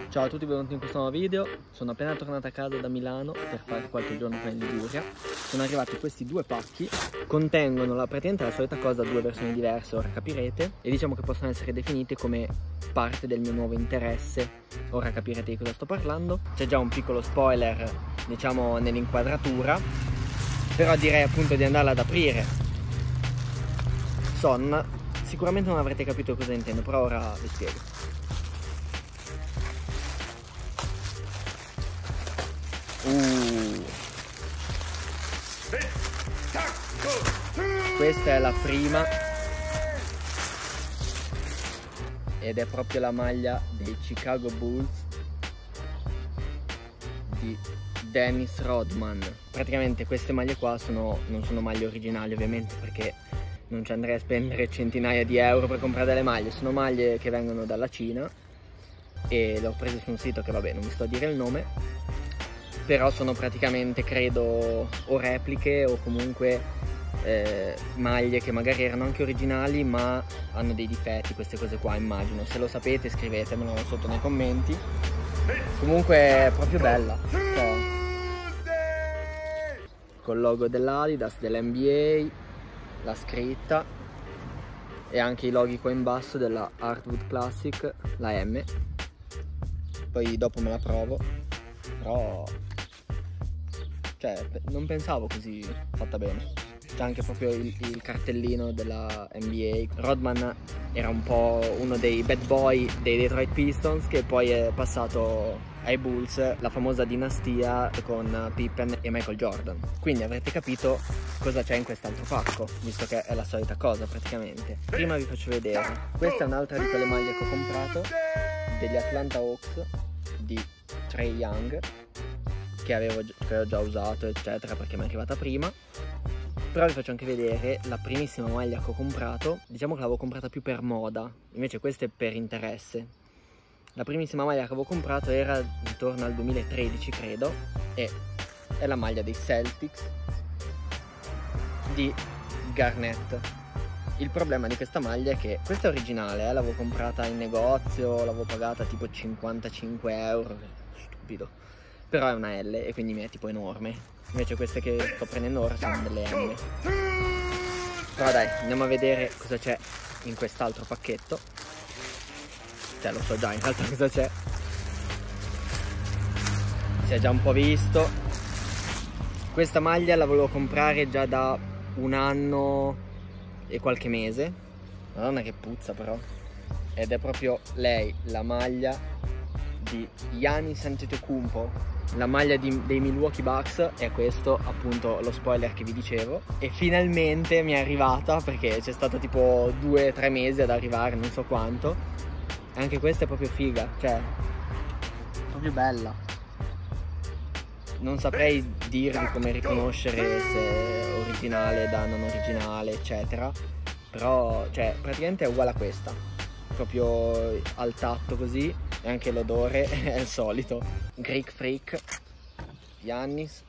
Ciao a tutti, benvenuti in questo nuovo video. Sono appena tornato a casa da Milano per fare qualche giorno qua in Liguria. Sono arrivati questi due pacchi, contengono praticamente la solita cosa, due versioni diverse, ora capirete, e diciamo che possono essere definite come parte del mio nuovo interesse. Ora capirete di cosa sto parlando. C'è già un piccolo spoiler, diciamo, nell'inquadratura, però direi appunto di andarla ad aprire. Sicuramente non avrete capito cosa intendo, però ora vi spiego. Questa è la prima ed è proprio la maglia dei Chicago Bulls di Dennis Rodman. Praticamente queste maglie qua non sono maglie originali, ovviamente, perché non ci andrei a spendere centinaia di euro per comprare delle maglie. Sono maglie che vengono dalla Cina e le ho prese su un sito che, vabbè, non vi sto a dire il nome, però sono praticamente, credo, o repliche o comunque maglie che magari erano anche originali ma hanno dei difetti, queste cose qua, immagino. Se lo sapete scrivetemelo sotto nei commenti. Comunque è proprio bella, cioè, col logo dell'Adidas, dell'NBA, la scritta e anche i loghi qua in basso della Hardwood Classic, la M. Poi dopo me la provo, però cioè non pensavo così fatta bene. C'è anche proprio il cartellino della NBA. Rodman era un po' uno dei bad boy dei Detroit Pistons, che poi è passato ai Bulls, la famosa dinastia con Pippen e Michael Jordan. Quindi avrete capito cosa c'è in quest'altro pacco, visto che è la solita cosa praticamente. Prima vi faccio vedere, questa è un'altra di quelle maglie che ho comprato, degli Atlanta Hawks di Trae Young, che ho già usato eccetera, perché mi è arrivata prima. Però vi faccio anche vedere la primissima maglia che ho comprato. Diciamo che l'avevo comprata più per moda, invece questa è per interesse. La primissima maglia che avevo comprato era intorno al 2013, credo, e è la maglia dei Celtics di Garnett. Il problema di questa maglia è che questa è originale, l'avevo comprata in negozio, l'avevo pagata tipo 55 euro, stupido, però è una L e quindi mi è tipo enorme. Invece queste che sto prendendo ora sono delle M. Però dai, andiamo a vedere cosa c'è in quest'altro pacchetto. Cioè, lo so già in realtà cosa c'è, si è già un po' visto. Questa maglia la volevo comprare già da un anno e qualche mese. Madonna che puzza però. Ed è proprio lei, la maglia di Giannis Antetokounmpo. La maglia dei Milwaukee Bucks è questo, appunto, lo spoiler che vi dicevo. E finalmente mi è arrivata, perché c'è stato tipo 2-3 mesi ad arrivare, non so quanto. Anche questa è proprio figa, cioè proprio bella. Non saprei dirvi come riconoscere se è originale da non originale eccetera, però cioè praticamente è uguale a questa, proprio al tatto così, e anche l'odore è il solito. Greek Freak Giannis.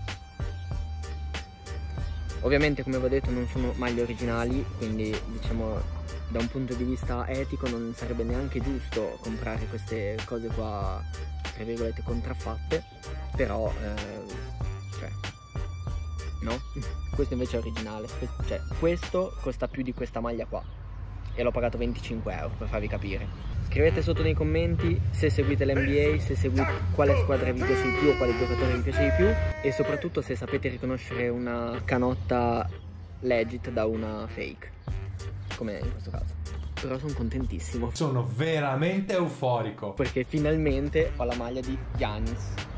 Ovviamente, come vi ho detto, non sono maglie originali, quindi diciamo da un punto di vista etico non sarebbe neanche giusto comprare queste cose qua, tra virgolette, contraffatte, però cioè no. Questo invece è originale, cioè questo costa più di questa maglia qua e l'ho pagato 25 euro, per farvi capire. Scrivete sotto nei commenti se seguite l'NBA, se seguite quale squadra vi piace di più o quale giocatore vi piace di più, e soprattutto se sapete riconoscere una canotta legit da una fake, come in questo caso. Però sono contentissimo. Sono veramente euforico, perché finalmente ho la maglia di Giannis.